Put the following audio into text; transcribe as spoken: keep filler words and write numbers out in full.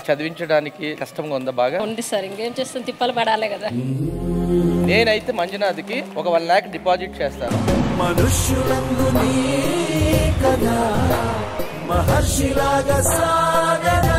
చదివించడానికి కష్టంగా ఉందా? బాగా ఉంది సార్. ఇంకేం చేస్తాం, తిప్పలు పడాలి కదా. నేనైతే మంజునాథ్కి ఒక వన్ ల్యాక్ డిపాజిట్ చేస్తాను. మనుష్యులందు నీ కథ మహర్షిలాగా సాగరా.